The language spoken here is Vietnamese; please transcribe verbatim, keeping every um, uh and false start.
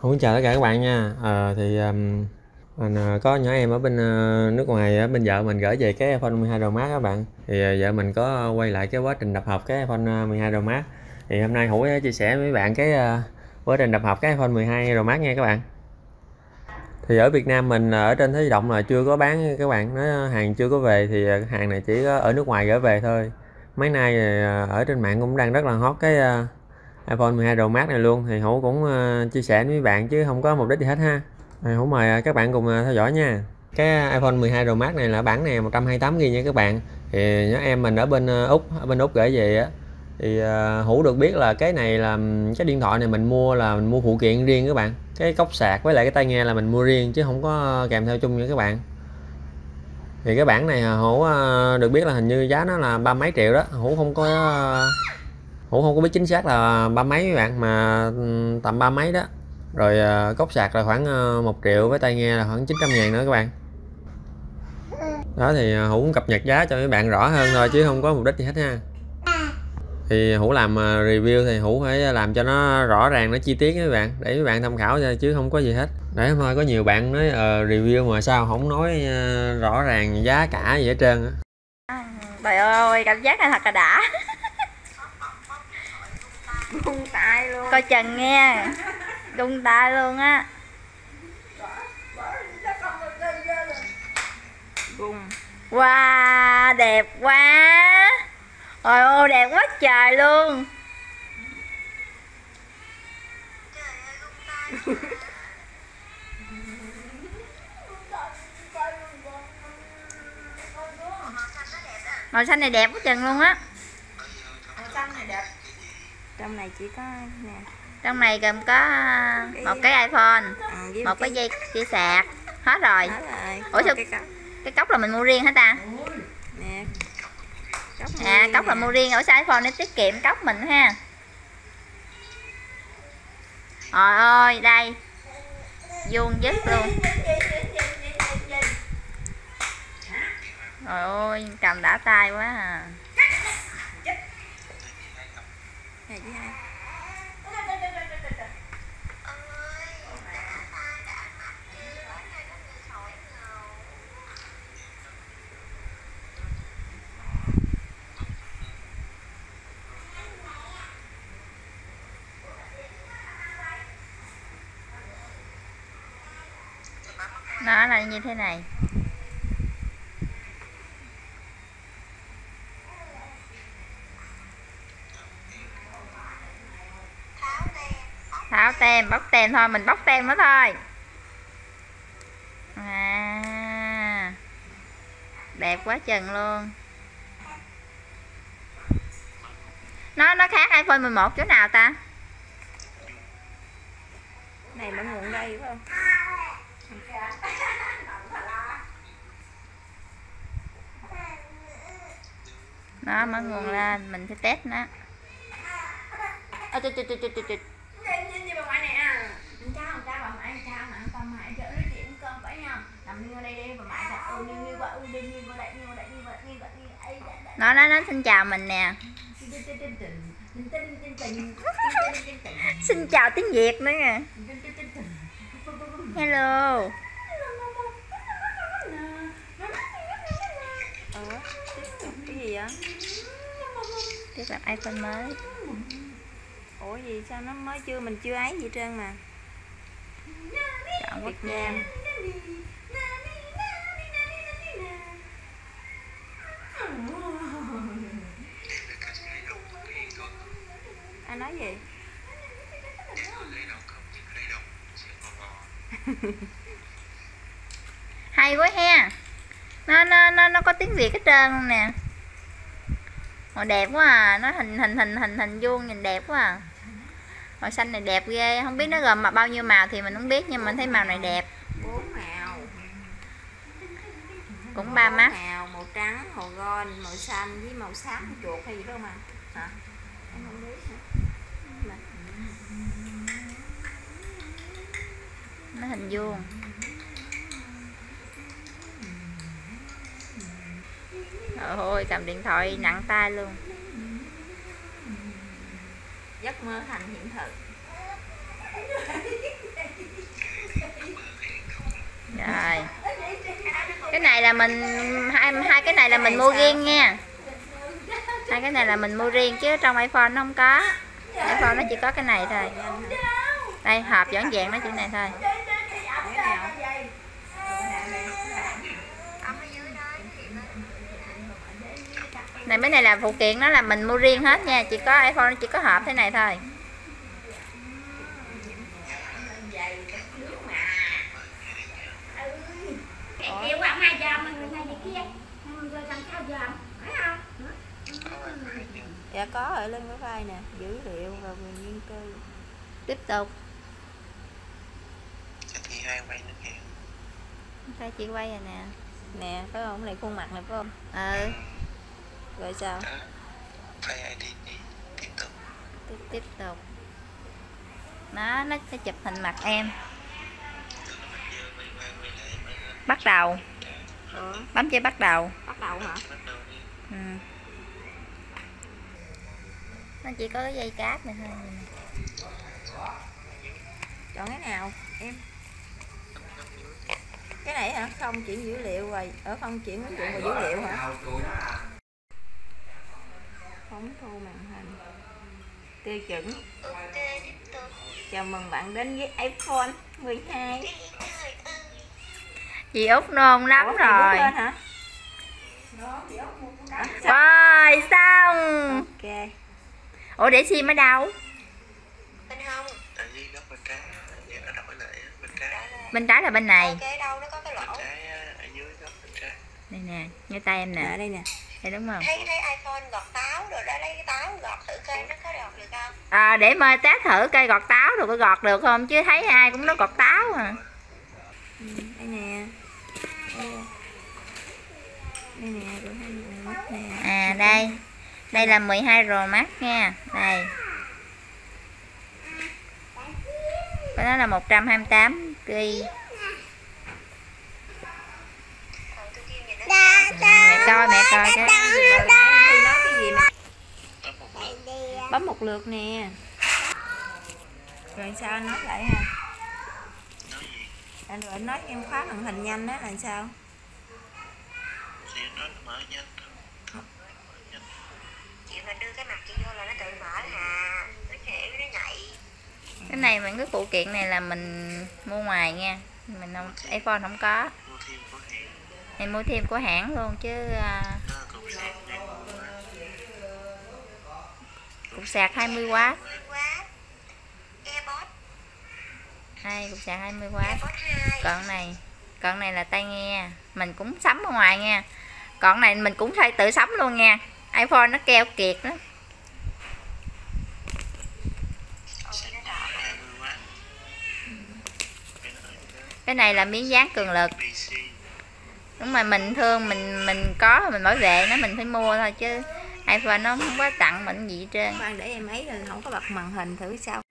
Xin chào tất cả các bạn nha. À, thì um, mình có nhỏ em ở bên uh, nước ngoài á, bên vợ mình gửi về cái iPhone mười hai Pro Max các bạn. Thì uh, vợ mình có quay lại cái quá trình đập hộp cái iPhone mười hai Pro Max. Thì hôm nay Hữu sẽ chia sẻ với bạn cái uh, quá trình đập hộp cái iPhone mười hai Pro Max nha các bạn. Thì ở Việt Nam mình ở trên Thế Giới Động là chưa có bán các bạn, nó hàng chưa có về, thì hàng này chỉ có ở nước ngoài gửi về thôi. Mấy nay ở trên mạng cũng đang rất là hot cái uh, iPhone mười hai Pro Max này luôn, thì Hữu cũng uh, chia sẻ với bạn chứ không có mục đích gì hết ha. Thì Hữu mời các bạn cùng uh, theo dõi nha. Cái iPhone mười hai Pro Max này là bản này một trăm hai mươi tám gi-ga-bai nha các bạn. Thì nhớ em mình ở bên uh, Úc, ở bên Úc gửi về á. Thì uh, Hữu được biết là cái này là cái điện thoại này mình mua là mình mua phụ kiện riêng các bạn. Cái cốc sạc với lại cái tai nghe là mình mua riêng chứ không có kèm theo chung nha các bạn. Thì cái bản này Hữu uh, được biết là hình như giá nó là ba mấy triệu đó. Hữu không có uh, Hữu không có biết chính xác là ba mấy các bạn, mà tầm ba mấy đó. Rồi uh, cốc sạc là khoảng uh, một triệu, với tai nghe là khoảng chín trăm ngàn nữa các bạn. Đó thì uh, Hữu cũng cập nhật giá cho mấy bạn rõ hơn thôi chứ không có mục đích gì hết ha. Thì Hữu làm uh, review thì Hữu phải làm cho nó rõ ràng, nó chi tiết các bạn, để mấy bạn tham khảo thôi chứ không có gì hết. Để thôi có nhiều bạn nói uh, review mà sao không nói uh, rõ ràng giá cả gì hết trơn á. Trời ơi, cảm giác này thật là đã. Gung tay luôn. Coi chừng nghe. Gung tay luôn á. Gung. Wow, đẹp quá. Trời ơi, đẹp quá trời luôn. Màu xanh này đẹp quá chừng luôn á. Màu xanh này đẹp. Trong này chỉ có nè. Trong này gồm có cái... một cái iPhone, à, một cái dây dây sạc, hết rồi. Hết rồi. Ủa sao cái cốc. Cái cốc là mình mua riêng hả ta? Nè. Cốc à, cốc là mua riêng. Ở sao iPhone nó tiết kiệm cốc mình ha. Trời ơi, đây. Vuông dứt luôn. Trời ơi, cầm đã tay quá à. Nó là như thế này. Tháo tem, bóc tem thôi, mình bóc tem nó thôi. À, đẹp quá chừng luôn. Nó nó khác iPhone mười một chỗ nào ta? Này mở nguồn đây phải không? Nó mở nguồn lên, mình sẽ test nó. Ơ trời trời trời trời trời. Nhìn gì bà ngoại nè. Con cháu, con cháu bà ngoại, con cháu mà con ngoại chợ nói chuyện cơm phải nha. Nằm như ở đây đi bà ngoại đặt ừ như như vậy, ừ như như vậy, như vậy, như vậy, như vậy, như vậy. Nó nó nó xin chào mình nè. Xin chào tiếng Việt nữa nè. Hello. Ủa, cái gì vậy? Tiếp là iPhone mới. Ủa gì sao nó mới chưa, mình chưa ấy gì trơn mà. Chọn Việt Nam. Anh nói gì? Hay quá ha. Nó nó nó nó có tiếng Việt hết trơn luôn nè. Màu đẹp quá à, nó hình hình hình hình hình vuông nhìn đẹp quá à. Màu xanh này đẹp ghê, không biết nó gồm mà bao nhiêu màu thì mình không biết, nhưng mà mình thấy màu này đẹp. Bốn màu. Cũng ba mắt. Màu, màu trắng, màu gold, màu xanh với màu xám chuột hay gì đó mà. Hả? Em không biết hả? Nó hình vuông. Trời ơi, cầm điện thoại nặng tay luôn. Giấc mơ thành hiện thực. mình hai hai cái này là mình mua riêng nha. Hai cái này là mình mua riêng chứ trong iPhone nó không có. iPhone nó chỉ có cái này thôi. Đây hộp vẫn dạng nó chỉ này thôi. Này mấy này là phụ kiện, nó là mình mua riêng hết nha, chỉ có iPhone nó chỉ có hộp thế này thôi. Kêu khoảng hai giờ mà người này kia rồi làm sao giờ phải không? Dạ có ở lên cái file nè, dữ liệu và quyền riêng tư. Tiếp tục. Chị hai quay nữa kìa. Thấy chị quay rồi nè. Nè, phải không? Cái này khuôn mặt này phải không? Ừ. Rồi sao? Phải ai đi đi tiếp tục. Tiếp tiếp tục. Nó nó sẽ chụp hình mặt em. Bắt đầu. Ừ. Bấm chơi bắt đầu. Bắt đầu hả? Ừ. Nó chỉ có cái dây cáp này thôi. Chọn cái nào em? Cái này hả? Không chuyển dữ liệu rồi, ở không chuyển ứng dụng vào dữ liệu hả? Phóng thu màn hình. Tiêu chuẩn. Chào mừng bạn đến với iPhone mười hai. Chị Út nôn lắm. Ủa, rồi. Lên hả? Rồi xong. Ok. Ủa để sim ở đâu? Bên hông. Tại vì góc bên trái, nó đổi lại bên trái. Bên trái là bên này. Ok đâu nó có cái lỗ. Bên trái ở dưới góc bên trái. Đây nè, ngay tay em nè. À, đây nè. Đây đúng không? Thấy thấy iPhone gọt táo rồi đã lấy cái táo gọt thử coi nó có gọt được không? À để mời test thử cây gọt táo rồi có gọt được không chứ thấy ai cũng nói gọt táo à. Ừ, đây nè. Đây nè. Đây nè, rồi hai mắt nè. À đây. Đây là mười hai Pro Max nha. Đây. Cái đó là một trăm hai mươi tám gi-ga-bai. Mẹ coi mẹ coi cái nói cái gì mà bấm một lượt nè. Rồi sao anh nói lại ha? Anh rồi anh nói em khóa màn hình nhanh đó là sao? Thì nó mở nhanh. Chị mà đưa cái mặt chị vô là nó tự mở à. Nó nhảy nó nhảy. cái này mình cái phụ kiện này là mình mua ngoài nha, mình không, iPhone không có, em mua thêm của hãng luôn chứ. Cục sạc hai mươi oát. Đây cục sạc hai mươi oát. Còn này, còn này là tai nghe, mình cũng sắm ở ngoài nha. Còn này mình cũng phải tự sắm luôn nha. iPhone nó keo kiệt đó. Cái này là miếng dán cường lực. Đúng mà mình thương mình mình có mình bảo vệ nó, mình phải mua thôi chứ iPhone nó không có tặng mình gì hết trơn. Khoan để em ấy rồi không có bật màn hình thử sao.